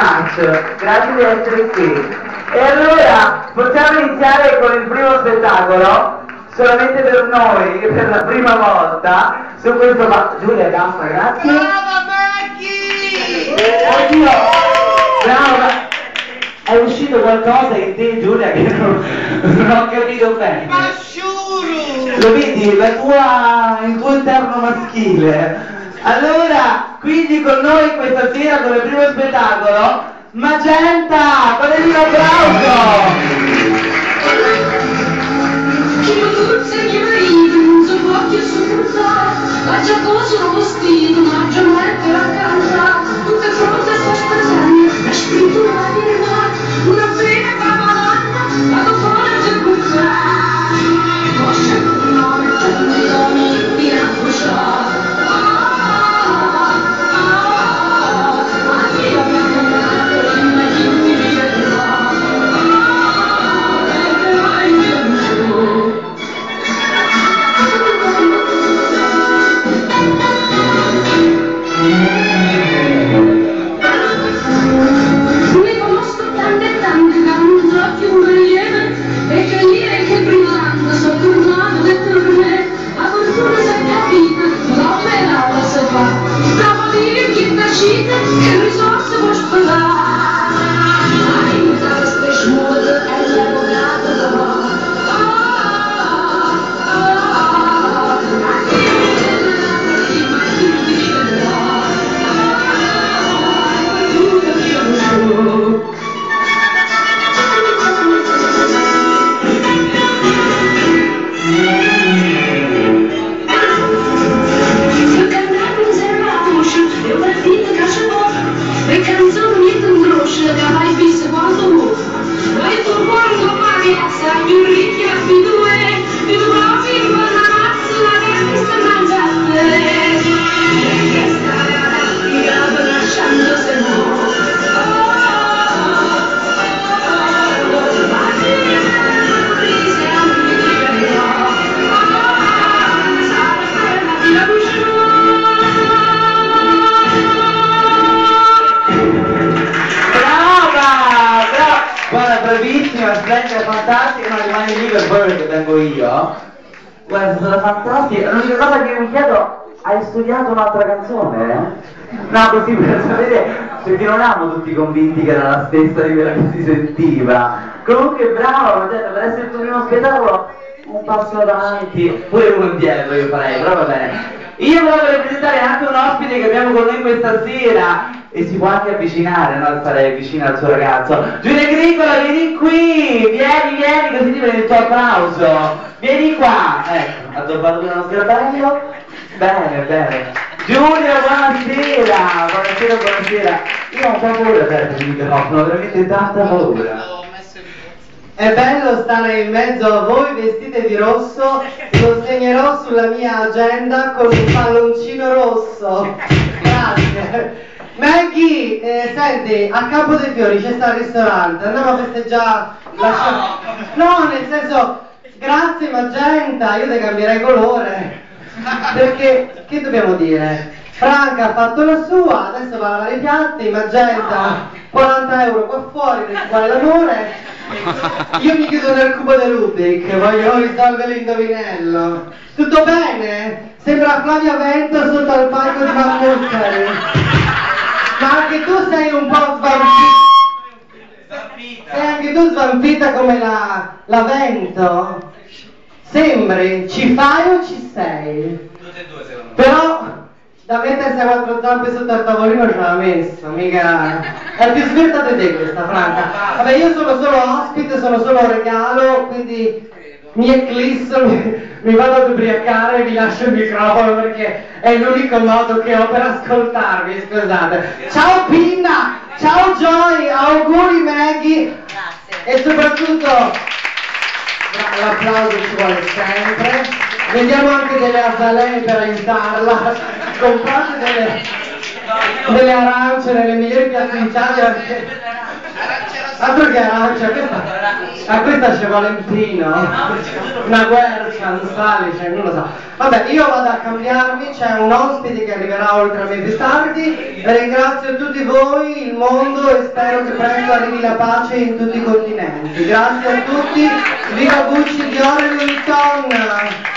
much, grazie di essere qui. E allora possiamo iniziare con il primo spettacolo, solamente per noi, per la prima volta, su questo Giulia, basta, grazie. Brava Maggie! Oddio! Brava! È uscito qualcosa in te, Giulia, che non ho capito bene. Ma sciuro! Lo vedi? Il tuo interno maschile. Allora, quindi con noi questa sera come primo spettacolo, Magenta! Fate un applauso! Chi lo forse chi marito, non so occhio sopportare, la giacca sono vestito, ma già mettere a casa, tutte fronte sto spasando, la scrittura di rimane, una pena cavalata, la copona c'è buffare, ho scelto un nome, c'è un idoni, fino a bruciare. Che risorse può spallare? Aiuta queste schmode e l'avvocato le canzoni niente un groscio, le avrai viste quanto vuoi. Ma il tuo cuore non magazza, più ricchi a più due, più propri in buona mazza, la carne sta mangiando. Che stare arrabbiato lasciando se no. Bravissima, splendida, fantastica, non rimani lì per poi perché vengo io. Guarda, è stata fantastica. L'unica cosa che mi chiedo, hai studiato un'altra canzone? No, così per sapere, perché non eravamo tutti convinti che era la stessa di quella che si sentiva. Comunque bravo, per essere il tuo primo spettacolo, un passo avanti, pure uno indietro io farei, però va bene. Io voglio presentare anche un ospite che abbiamo con noi questa sera e si può anche avvicinare, no? Stare vicino al suo ragazzo. Giulia Agricola, vieni qui, vieni, così ti prendi il tuo applauso. Vieni qua, ecco, ha addobbato pure uno sgabello. Bene. Giulia, buonasera. Io ho un po' paura per il microfono, veramente tanta paura. È bello stare in mezzo a voi vestite di rosso, lo segnerò sulla mia agenda con un palloncino rosso. Grazie. Maggie, senti, a Campo dei Fiori c'è sta il ristorante, andiamo a festeggiare la... No, nel senso, grazie Magenta, io te cambierei colore. Perché, che dobbiamo dire? Franca ha fatto la sua, adesso va a lavare i piatti, Magenta 40 euro qua fuori per fare l'amore. Io mi chiudo nel cubo di Rubik, voglio risolvere l'indovinello. Tutto bene? Sembra Flavia Vento sotto al palco di Mammucari. Ma anche tu sei un po' svampita. Sei anche tu svampita come la Vento? Sembri, ci fai o ci sei? Tutte e due secondo me. Però da mettersi a quattro zampe sotto al tavolino ce l'ha messo, mica. È più svelta di te questa, Franca. Vabbè, io sono solo ospite, sono solo regalo, quindi mi eclisso, mi vado ad ubriacare e vi lascio il microfono perché è l'unico modo che ho per ascoltarvi, scusate. Ciao Pinna, ciao Joy, auguri Maggie. Grazie. E soprattutto l'applauso ci vuole sempre. Vendiamo anche delle azalee per aiutarla, comprate delle arance nelle migliori piazze d'Italia perché... Altro che arancia, a questa c'è Valentino, una guercia, non sale, cioè non lo so. Vabbè, io vado a cambiarmi, c'è un ospite che arriverà oltre a me più tardi, ringrazio tutti voi, il mondo e spero che presto arrivi la pace in tutti i continenti. Grazie a tutti, viva Gucci, Dior e Louis Vuitton!